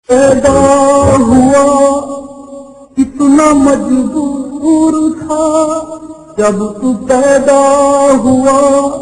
پیدا ہوا کتنا مجبور تھا، جب تو پیدا ہوا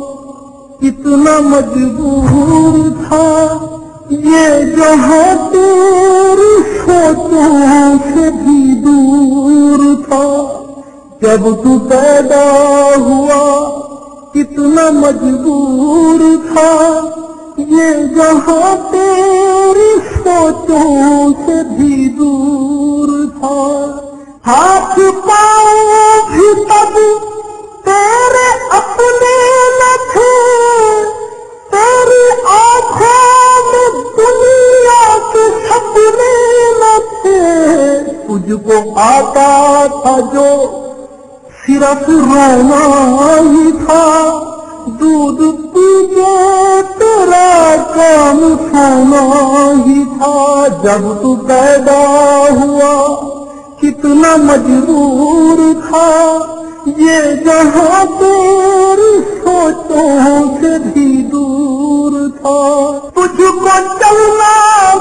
کتنا مجبور تھا، یہ جہاں تیری سوچوں سے بھی دور تھا، جب تو پیدا ہوا کتنا مجبور تھا، یہ جہاں تیری سوچوں سے بھی دور تھا، ہاتھ پاؤں بھی تب تیرے اپنے نہ تھے، تیری آنکھوں میں دنیا کے سپنے نہ تھے، تجھ کو آتا تھا جو صرف رونا ہی تھا، دودھ پیجے تیرا کام سونا ہی تھا، جب تو پیدا ہوا کتنا مجبور تھا، یہ جہاں تیری سوچوں سے بھی دور تھا، تجھ کو چلنا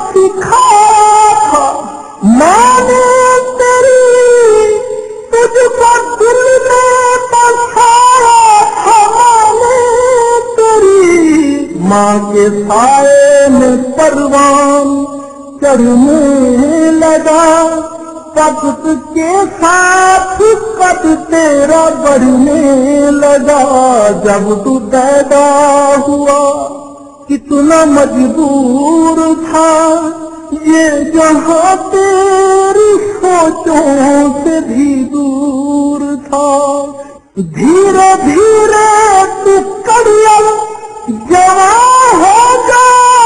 سکھایا تھا ماں نے تیری، تجھ کو دل میں بسایا تھا ماں نے تیری، ماں کے سائے میں پروان چڑھنے لگا، وقت کے ساتھ قد تیرا بڑھنے لگا، جب تو پیدا ہوا کتنا مجبور تھا، یہ جہاں تیری سوچوں سے بھی دور تھا، دھیرے دھیرے تو کڑیل جوان ہو جا،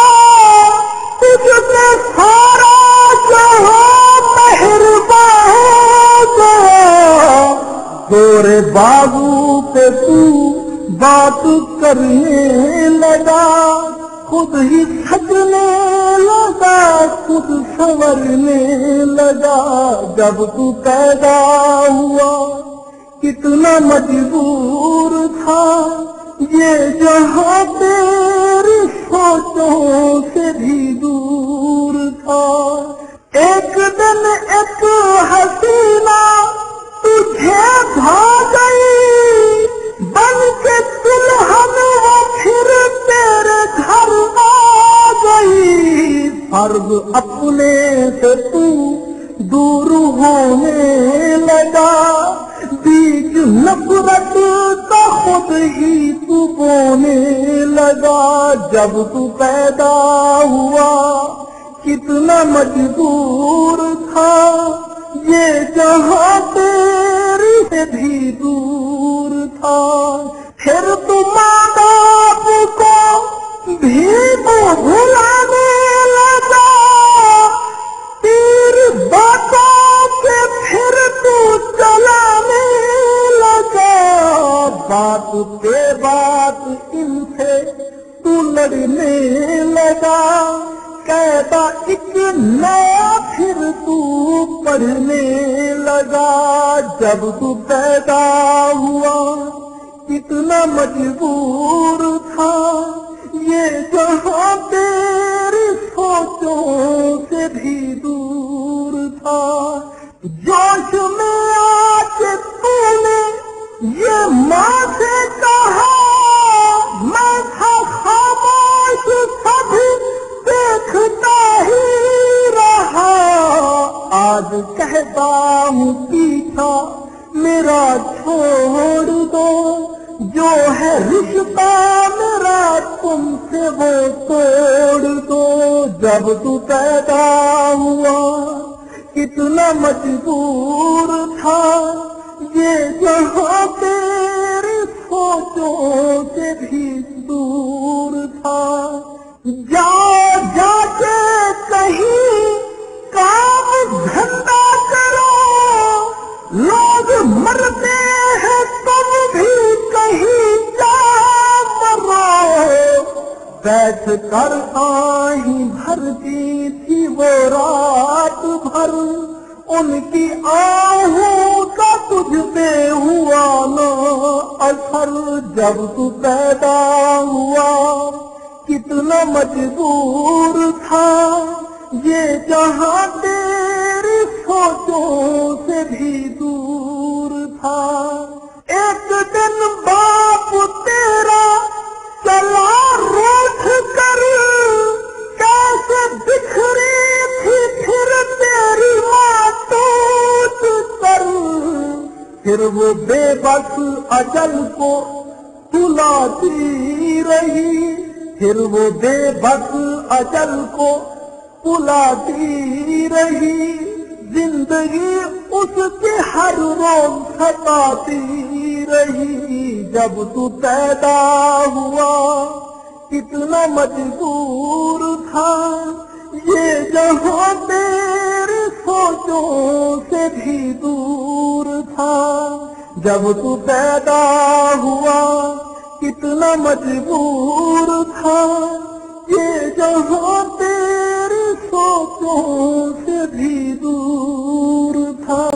تجھ پہ سارا جہاں مہربان ہو گیا، گورے بابو پہ تو بات کرنے لگا، خود ہی سجنے لگا خود سنورنے لگا، جب تو پیدا ہوا کتنا مجبور تھا، یہ جہاں تیری سوچوں سے بھی دور تھا، ایک دن ایک حسینہ تجھے بھا گئی، بن کے دلہن وہ پھر تیرے گھر آ گئی، فرض اپنے سے تو دور ہونے لگا، بیج نفرت کا خود ہی تو بونے لگا، جب تو پیدا ہوا کتنا مجبور تھا، یہ جہاں تیری سے بھی دور تھا، پھر تو ماں باپ کو بھی تو بھلانے لگا، تیری باتوں سے پھر تو چلانے لگا، بات پہ بات ان سے تو لڑنے لگا، قاعدہ ایک نیا پھر تو پڑھنے لگا، جب تو پیدا ہوا کتنا مجبور تھا، یہ جہاں تیری سوچوں سے بھی دور تھا، جوش میں آ کے تو نے یہ ماں سے کہا، میں تھا خاموش سب دیکھتا ہی رہا، آج کہتا ہوں پیچھا میرا چھوڑ دو، جو ہے رشتہ میرا تم سے وہ توڑ دو، جب تو پیدا ہوا کتنا مجبور تھا، یہ جہاں تیری سوچوں سے بھی دور تھا، جا جا کے کہیں کام دھندا کرو، لوگ مرتے ہیں تم بھی کہیں جا مرو، بیٹھ کر آہیں بھرتی تھی وہ رات بھر، ان کی آہوں کا تجھ پہ ہوا نہ اثر، جب تو پیدا ہوا کتنا مجبور تھا، یہ جہاں تیری سوچوں سے بھی دور تھا. ایک دن باپ تیرا چلا روٹھ کر، کیسے بکھری تھی پھر تیری ماں ٹوٹ کر. پھر وہ بے بس اجل کو بلاتی رہی، پھر وہ بے بس اجل کو بلاتی رہی. زندگی اس کی ہر روز ستاتی رہی. جب تو پیدا ہوا کتنا مجبور تھا، یہ جہاں تیری سوچوں سے بھی دور تھا. جب تو پیدا ہوا کتنا مجبور تھا، یہ جہاں تیری سوچوں سے بھی